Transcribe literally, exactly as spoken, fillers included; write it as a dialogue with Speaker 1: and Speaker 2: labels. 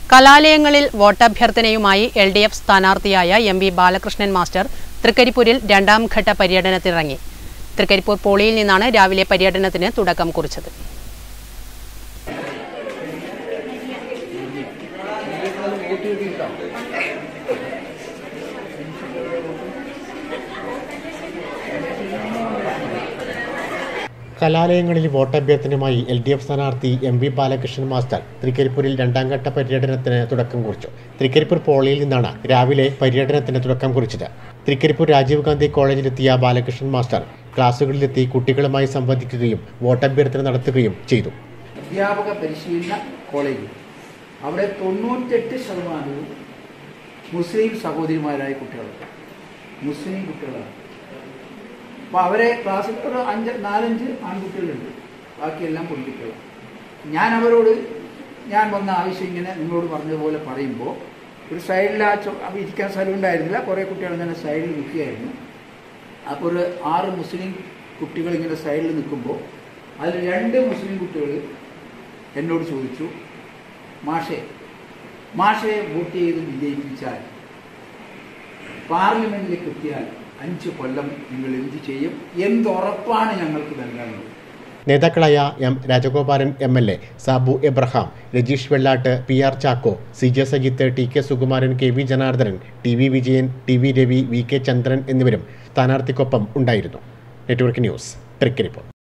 Speaker 1: കലാലയങ്ങളിൽ വോട്ടഭ്യർത്ഥനയുമായി L D F സ്ഥാനാർത്ഥിയായ എം വി ബാലകൃഷ്ണൻ മാസ്റ്റർ തൃക്കരിപ്പൂരിൽ രണ്ടാം ഘട്ട പര്യടനത്തിനിറങ്ങി. തൃക്കരിപ്പൂർ പോളിയിൽ നിന്നാണ് രാവിലെ പര്യടനത്തിന് തുടക്കം കുറിച്ചത്.
Speaker 2: കലാലയങ്ങളിൽ വോട്ടഭ്യർത്ഥനയുമായി എൽ ഡി എഫ് സ്ഥാനാർത്ഥി എം വി ബാലകൃഷ്ണൻ മാസ്റ്റർ തൃക്കരിപ്പൂരിൽ രണ്ടാം ഘട്ട പര്യടനത്തിന് തുടക്കം കുറിച്ചു. തൃക്കരിപ്പൂർ പോളിയിൽ നിന്നാണ് രാവിലെ പര്യടനത്തിന് തുടക്കം കുറിച്ചത്. തൃക്കരിപ്പൂർ രാജീവ് ഗാന്ധി കോളേജിലെത്തിയ ബാലകൃഷ്ണൻ മാസ്റ്റർ ക്ലാസുകളിലെത്തി കുട്ടികളുമായി സംവദിക്കുകയും വോട്ടഭ്യർത്ഥന നടത്തുകയും ചെയ്തു.
Speaker 3: അധ്യാപക പരിശീലന കോളേജ് അവിടെ തൊണ്ണൂറ്റെട്ട് ശതമാനവും മുസ്ലിം സഹോദരിമാരായ കുട്ടികളാണ്, മുസ്ലിം കുട്ടികളാണ്. അപ്പോൾ അവരെ ക്ലാസ്സിൽ ഒരു അഞ്ച് നാലഞ്ച് ആൺകുട്ടികളുണ്ട്, ബാക്കിയെല്ലാം പെൺകുട്ടികളാണ്. ഞാൻ അവരോട് ഞാൻ വന്ന ആവശ്യം ഇങ്ങനെ നിങ്ങളോട് പറഞ്ഞതുപോലെ പറയുമ്പോൾ ഒരു സൈഡിൽ ആ ചോ ഇരിക്കാൻ സ്ഥലം ഉണ്ടായിരുന്നില്ല, കുറേ കുട്ടികൾ ഇങ്ങനെ സൈഡിൽ നിൽക്കുകയായിരുന്നു. അപ്പോൾ ഒരു ആറ് മുസ്ലിം കുട്ടികൾ ഇങ്ങനെ സൈഡിൽ നിൽക്കുമ്പോൾ അതിൽ രണ്ട് മുസ്ലിം കുട്ടികൾ എന്നോട് ചോദിച്ചു, മാഷെ മാഷയെ വോട്ട് ചെയ്ത് വിജയിപ്പിച്ചാൽ പാർലമെന്റിലേക്ക് എത്തിയാൽ അഞ്ച് കൊല്ലം നിങ്ങൾ എന്ത് ചെയ്യും, എന്തുറപ്പാണ് ഞങ്ങൾക്ക് നൽകാനുള്ളത്.
Speaker 2: നേതാക്കളായ M Rajagopalan M L A, Sabu Abraham, Rajeesh Vellatt, P R Chacko, C J Sajith, T K Sukumaran, K V Janardhanan, T V Vijayan, T V Ravi, V K Chandran എന്നിവരും സ്ഥാനാർത്ഥിക്കൊപ്പം ഉണ്ടായിരുന്നു. Network news, Trikaripur.